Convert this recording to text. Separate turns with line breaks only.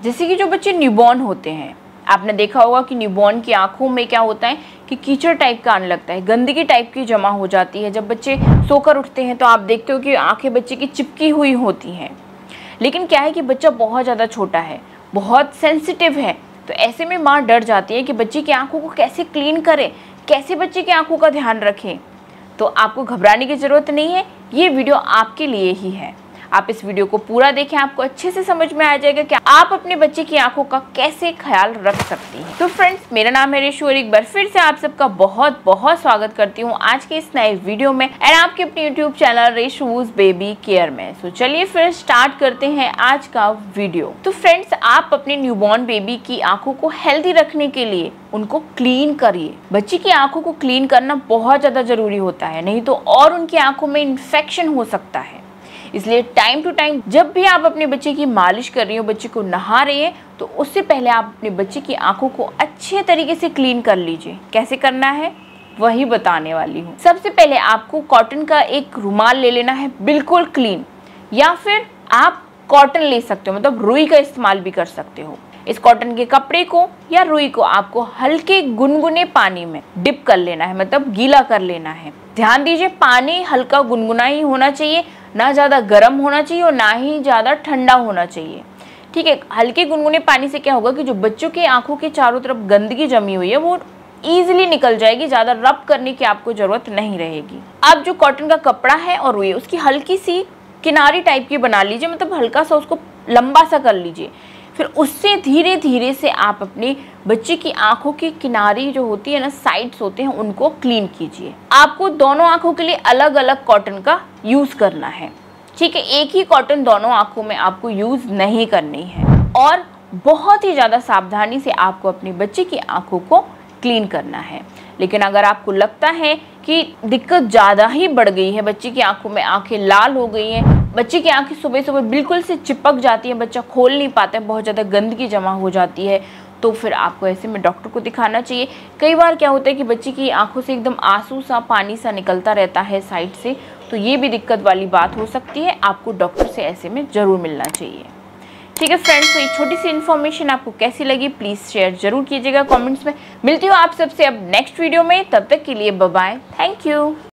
जैसे कि जो बच्चे न्यूबॉर्न होते हैं, आपने देखा होगा कि न्यूबॉर्न की आंखों में क्या होता है कि कीचड़ टाइप का आने लगता है, गंदगी टाइप की जमा हो जाती है। जब बच्चे सोकर उठते हैं तो आप देखते हो कि आंखें बच्चे की चिपकी हुई होती हैं। लेकिन क्या है कि बच्चा बहुत ज़्यादा छोटा है, बहुत सेंसिटिव है, तो ऐसे में माँ डर जाती है कि बच्चे की आंखों को कैसे क्लीन करें, कैसे बच्चे की आंखों का ध्यान रखें। तो आपको घबराने की ज़रूरत नहीं है, ये वीडियो आपके लिए ही है। आप इस वीडियो को पूरा देखें, आपको अच्छे से समझ में आ जाएगा कि आप अपने बच्चे की आंखों का कैसे ख्याल रख सकती हैं। तो फ्रेंड्स, मेरा नाम है रेशू और एक बार फिर से आप सबका बहुत बहुत स्वागत करती हूँ आज के इस नए वीडियो में एंड आपके अपने YouTube channel Reshu's baby care में। तो चलिए फिर स्टार्ट करते हैं आज का वीडियो। तो फ्रेंड्स, आप अपने न्यूबॉर्न बेबी की आंखों को हेल्दी रखने के लिए उनको क्लीन करिए। बच्चे की आंखों को क्लीन करना बहुत ज़्यादा जरूरी होता है, नहीं तो और उनकी आंखों में इन्फेक्शन हो सकता है। इसलिए टाइम टू टाइम जब भी आप अपने बच्चे की मालिश कर रही हो, बच्चे को नहा रही हैं, तो उससे पहले आप अपने बच्चे की आंखों को अच्छे तरीके से क्लीन कर लीजिए। कैसे करना है वही बताने वाली हूँ। सबसे पहले आपको कॉटन का एक रुमाल ले लेना है, बिल्कुल क्लीन, या फिर आप कॉटन ले सकते हो, मतलब रुई का इस्तेमाल भी कर सकते हो। इस कॉटन के कपड़े को या रुई को आपको हल्के गुनगुने पानी में डिप कर लेना है, मतलब गीला कर लेना है। ध्यान दीजिए, पानी हल्का गुनगुना ही होना चाहिए, ना ज़्यादा गर्म होना चाहिए और ना ही ज़्यादा ठंडा होना चाहिए। ठीक है, हल्के गुनगुने पानी से क्या होगा कि जो बच्चों की आंखों के चारों तरफ गंदगी जमी हुई है वो ईजिली निकल जाएगी, ज़्यादा रब करने की आपको ज़रूरत नहीं रहेगी। अब जो कॉटन का कपड़ा है और रुई, उसकी हल्की सी किनारी टाइप की बना लीजिए, मतलब हल्का सा उसको लंबा सा कर लीजिए। फिर उससे धीरे धीरे से आप अपने बच्चे की आंखों की किनारी जो होती है ना, साइड्स होते हैं, उनको क्लीन कीजिए। आपको दोनों आंखों के लिए अलग अलग कॉटन का यूज़ करना है। ठीक है, एक ही कॉटन दोनों आंखों में आपको यूज़ नहीं करनी है और बहुत ही ज़्यादा सावधानी से आपको अपने बच्चे की आंखों को क्लीन करना है। लेकिन अगर आपको लगता है कि दिक्कत ज़्यादा ही बढ़ गई है, बच्चे की आंखों में आंखें लाल हो गई हैं, बच्चे की आंखें सुबह सुबह बिल्कुल से चिपक जाती हैं, बच्चा खोल नहीं पाता है, बहुत ज़्यादा गंदगी जमा हो जाती है, तो फिर आपको ऐसे में डॉक्टर को दिखाना चाहिए। कई बार क्या होता है कि बच्चे की आंखों से एकदम आंसू सा, पानी सा निकलता रहता है साइड से, तो ये भी दिक्कत वाली बात हो सकती है। आपको डॉक्टर से ऐसे में ज़रूर मिलना चाहिए। ठीक है फ्रेंड्स, तो ये छोटी सी इन्फॉर्मेशन आपको कैसी लगी प्लीज़ शेयर जरूर कीजिएगा कमेंट्स में। मिलती हूँ आप सबसे अब नेक्स्ट वीडियो में, तब तक के लिए बाय बाय, थैंक यू।